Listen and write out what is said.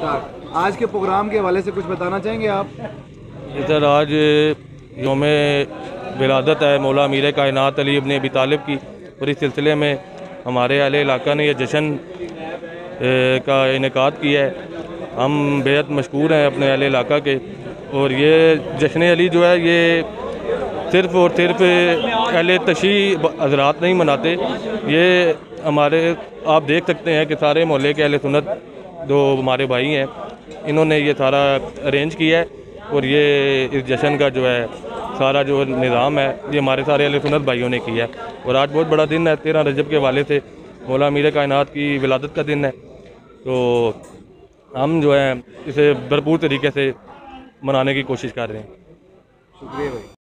नमस्कार। आज के प्रोग्राम के हवाले से कुछ बताना चाहेंगे आप? इधर आज यौम विलादत है मौला अमीर कायनात अली इब्न अबी तालिब की, और इस सिलसिले में हमारे अहले इलाका ने यह जश्न का इनेकाद किया है। हम बेहद मशहूर हैं अपने अहले इलाका के, और ये जश्न अली जो है ये सिर्फ़ और सिर्फ अहले तशी हज़रात नहीं मनाते। ये हमारे आप देख सकते हैं कि सारे मोहल्ले के अहले सुन्नत जो हमारे भाई हैं, इन्होंने ये सारा अरेंज किया है, और ये इस जश्न का जो है सारा जो निज़ाम है ये हमारे सारे अहले सुन्नत भाइयों ने किया है। और आज बहुत बड़ा दिन है, 13 रजब के हवाले से मौला अमीर कायनात की विलादत का दिन है, तो हम जो है इसे भरपूर तरीके से मनाने की कोशिश कर रहे हैं। शुक्रिया भाई।